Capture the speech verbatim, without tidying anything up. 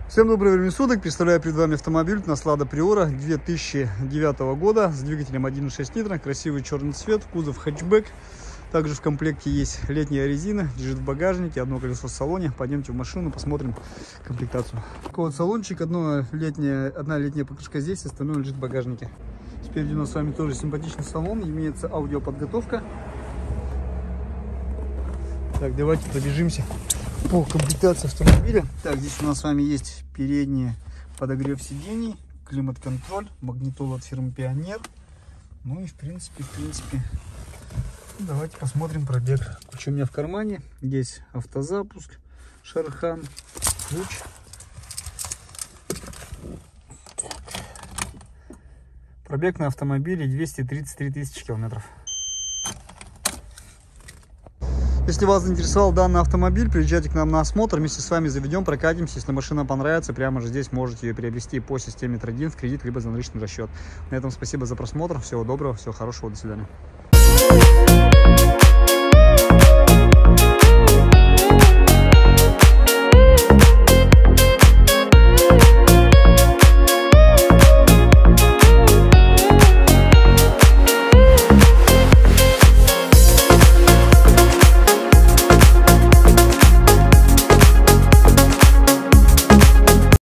Всем доброго времени суток. Представляю перед вами автомобиль Lada Priora две тысячи девятого года с двигателем один и шесть литра. Красивый черный цвет, кузов хэтчбэк. Также в комплекте есть летняя резина, лежит в багажнике, одно колесо в салоне. Пойдемте в машину, посмотрим комплектацию. Такой вот салончик, одно летняя, одна летняя покрышка здесь, остальное лежит в багажнике. Спереди у нас с вами тоже симпатичный салон, имеется аудиоподготовка. Так, давайте пробежимся по комплектации автомобиля. Так, здесь у нас с вами есть передний подогрев сидений, климат-контроль, магнитола от фирмы Pioneer. Ну и в принципе, в принципе, давайте посмотрим пробег. Ключ у меня в кармане. Здесь автозапуск, шархан, ключ. Так. Пробег на автомобиле двести тридцать три тысячи километров. Если вас заинтересовал данный автомобиль, приезжайте к нам на осмотр, вместе с вами заведем, прокатимся. Если машина понравится, прямо же здесь можете ее приобрести по системе трейд-ин в кредит, либо за наличный расчет. На этом спасибо за просмотр, всего доброго, всего хорошего, до свидания.